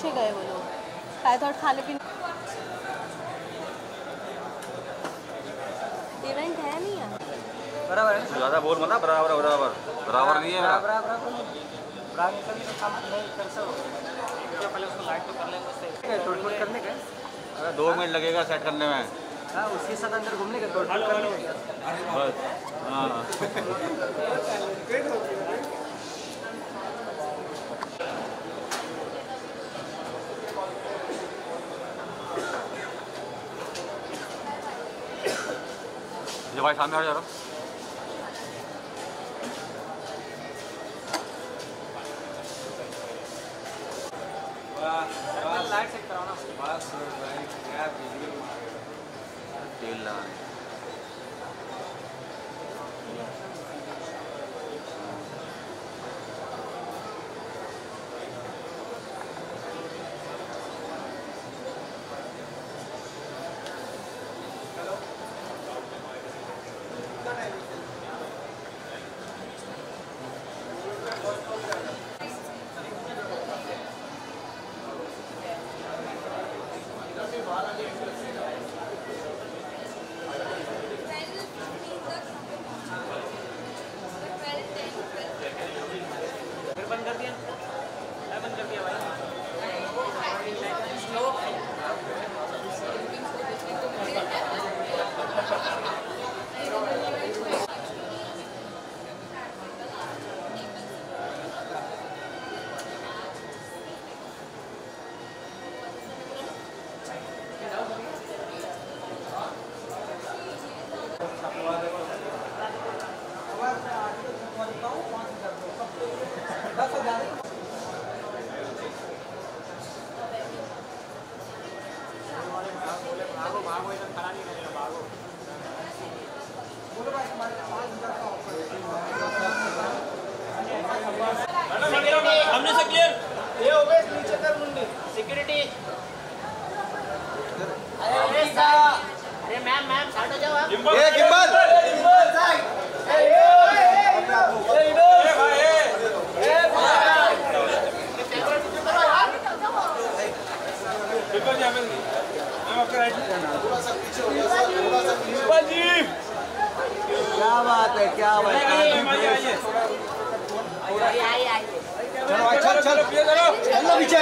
पीछे गए वो लोग, शायद थोड़ा खाने पीने इवेंट है नहीं यार। बराबर है, ज़्यादा बोल मत, बराबर बराबर बराबर नहीं है मेरा। बराबर निकलने का काम नहीं कर सकते, पहले उसको लाइट तो कर लेंगे उससे टोटल करने का। अरे 2 मिनट लगेगा सेट करने में। हाँ, उसके साथ अंदर घूमने का टोटल करने का बस। हाँ ये भाई सामने आ जा रहा। लाइट सेट कराओ ना। बस भाई क्या तेल लगा हमने से क्लियर। ये ओवेस नीचे कर मुंडी सिक्योरिटी। अरे मैम साइड हो जाओ आप। ये गिम्बल क्या बात है, क्या बात है। चलो चल चल चलो पीछे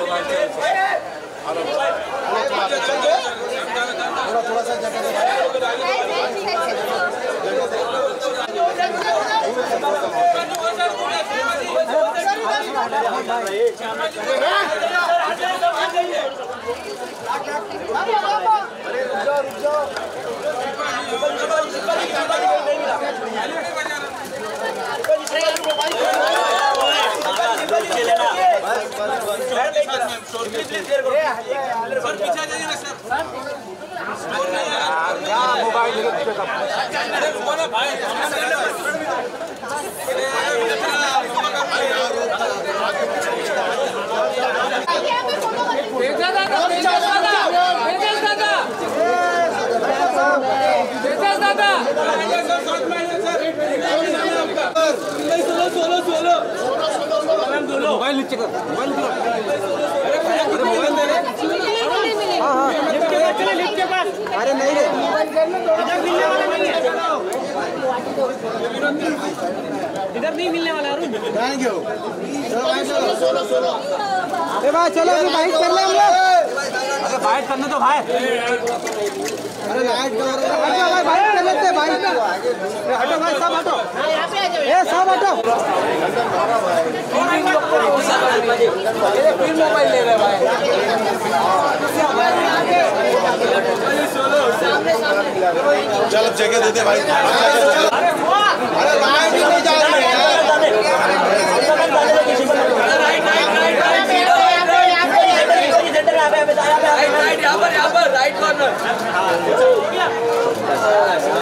थोड़ा सा जगह मोबाइल मोबाइल नीचे कर, मोबाइल नीचे कर। अरे मोबाइल दे रहे। हाँ हाँ लिफ्ट के पास। अरे नहीं रे, इधर नहीं मिलने वाला अरुण। Thank you. अरे भाई चलो बाइट कर ले हम लोग। अरे बाइट करने तो भाई। अरे लाइट करो भाई, बाइट कर लेते भाई। हटो भाई, सब हटो। ए सब हटो। फिर मोबाइल ले रहे भाई। चल जगह दे दे भाई।